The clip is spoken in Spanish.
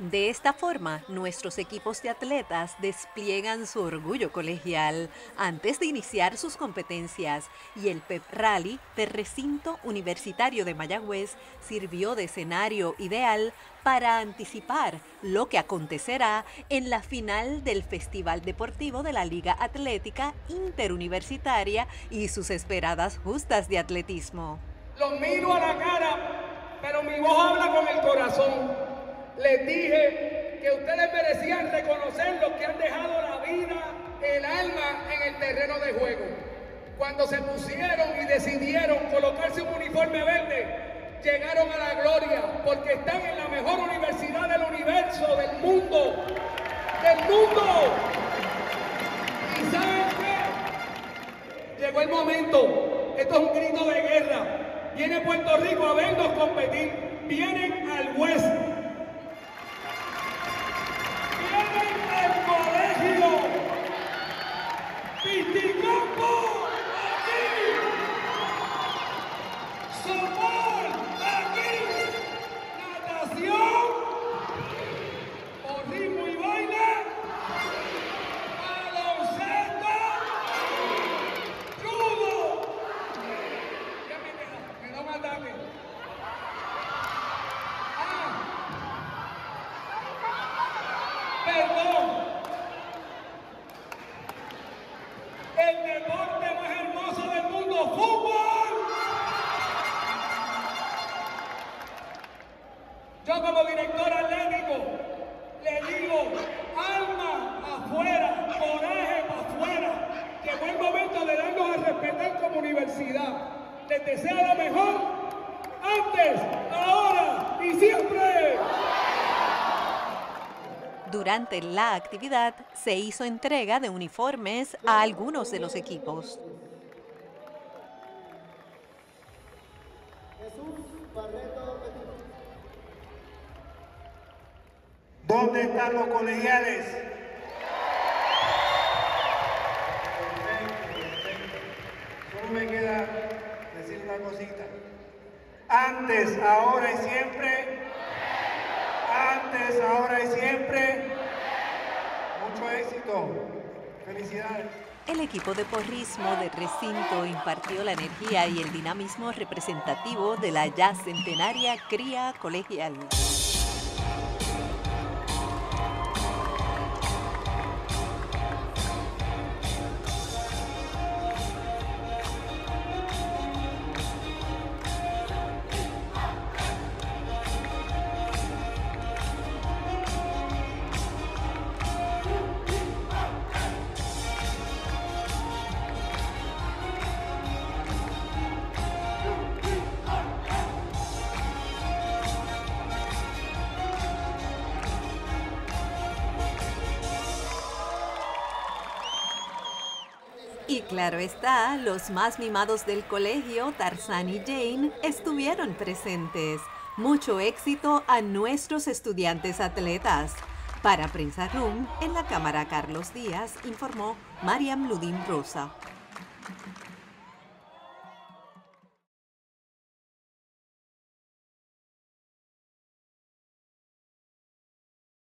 De esta forma, nuestros equipos de atletas despliegan su orgullo colegial antes de iniciar sus competencias y el Pep Rally del recinto universitario de Mayagüez sirvió de escenario ideal para anticipar lo que acontecerá en la final del Festival Deportivo de la Liga Atlética Interuniversitaria y sus esperadas justas de atletismo. Los miro a la cara, pero mi voz habla con el corazón. Les dije que ustedes merecían reconocer los que han dejado la vida, el alma en el terreno de juego. Cuando se pusieron y decidieron colocarse un uniforme verde, llegaron a la gloria, porque están en la mejor universidad del universo, del mundo. ¿Y saben qué? Llegó el momento. Esto es un grito de guerra. Viene Puerto Rico a vernos competir. Vienen al West. Vienen al colegio. Piticampo, aquí. Sopor, aquí. Natación. O ritmo y baile. Baloncesto. Judo. Ya me da un ataque. Perdón. El deporte más hermoso del mundo, fútbol. Yo como director atlético le digo, alma afuera, coraje para afuera. Llegó el momento de darnos a respetar como universidad. Les deseo lo mejor, antes, ahora y siempre. Durante la actividad se hizo entrega de uniformes a algunos de los equipos. ¿Dónde están los colegiales? Solo me queda decir una cosita. Antes, ahora y siempre. Antes, ahora y siempre. Mucho éxito. Felicidades. El equipo de porrismo del recinto impartió la energía y el dinamismo representativo de la ya centenaria cría colegial. Y claro está, los más mimados del colegio, Tarzán y Jane, estuvieron presentes. Mucho éxito a nuestros estudiantes atletas. Para Prensa Room, en la cámara Carlos Díaz, informó Mariam Ludín Rosa.